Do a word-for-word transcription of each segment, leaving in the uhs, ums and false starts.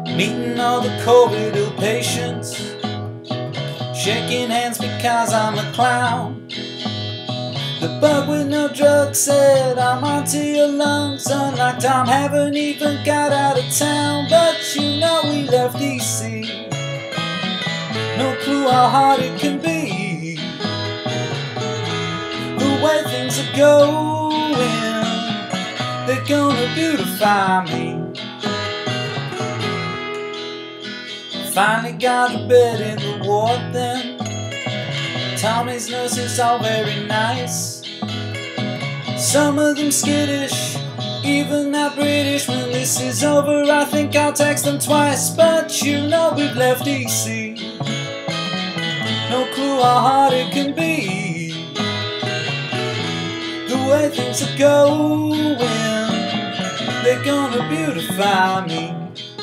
Meeting all the corridor patients, shaking hands because I'm a clown. The bug with no drugs said, I'm onto your lungs. Unlike Tom, haven't even got out of town. But you know we left D C, no clue how hard it can be. The way things are going, they're gonna beautify me. Finally got a bed in the ward then. Tommy's nurses all very nice. Some of them skittish, even not British. When this is over I think I'll text them twice. But you know we've left D C, no clue how hard it can be. The way things are going, they're gonna beautify me.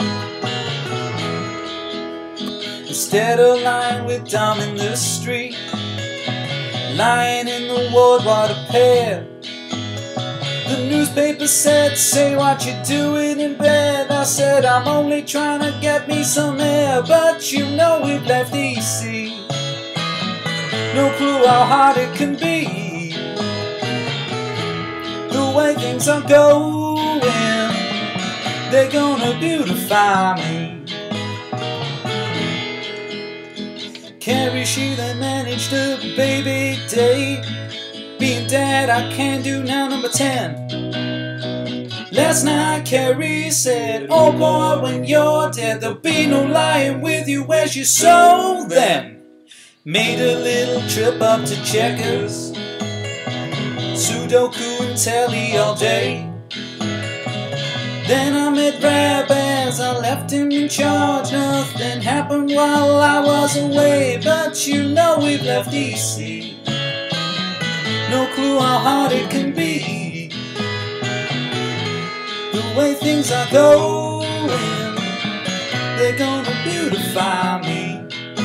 Instead of lying with Dom in the street, lying in the ward, what a pair. The newspaper said, say what you're doing in bed. I said, I'm only trying to get me some air. But you know we've left D C, no clue how hard it can be. The way things are going, they're gonna beautify me. Carrie, she then managed a baby day. Being dad, I can do now number ten. Last night Carrie said, oh boy, when you're dead there'll be no lying with you. Where's your soul then? Made a little trip up to Checkers, Sudoku and telly all day. Then I met Rab as I left him in charge. Nothing happened while I was away. But you know we've left D C, no clue how hard it can be. The way things are going, they're gonna beautify me.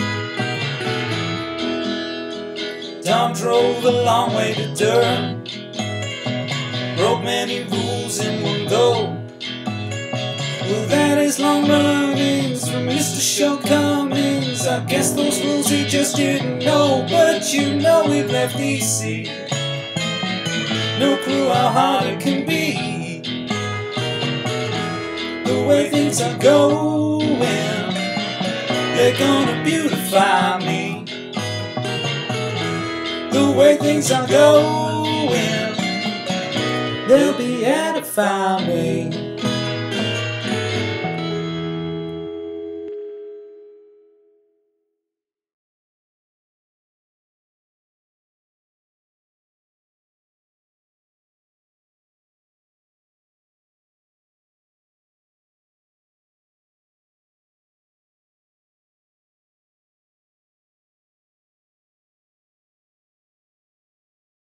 Tom drove a long way to Durham, broke many rules in one go. Well, that is long learnings from Mister Shortcomings. I guess those rules he just didn't know. But you know we've left D C, no clue how hard it can be. The way things are going, they're gonna beautify me. The way things are going, they'll beatify me.